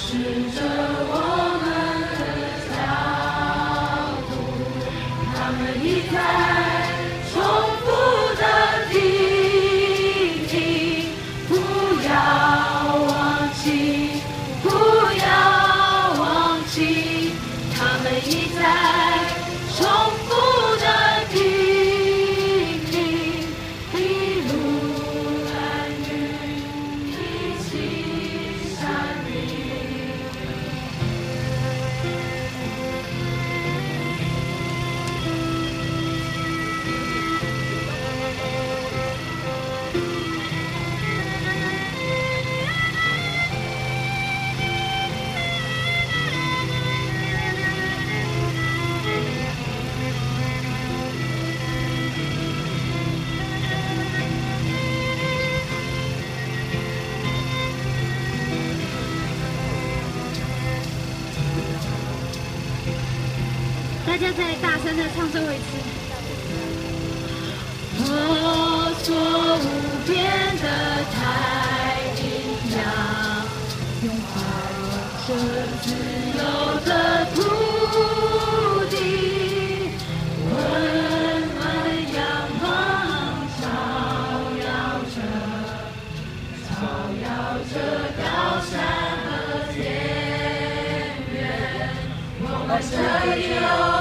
着我们的脚步，他们一再重复的叮咛，不要忘记，不要忘记，他们一再重复的叮咛，一路安远，一起山林。 大家再大声的唱最后一次。 我所无边的太平洋，拥抱这自由的土地，温暖的阳光照耀着高山和田园，我们这里有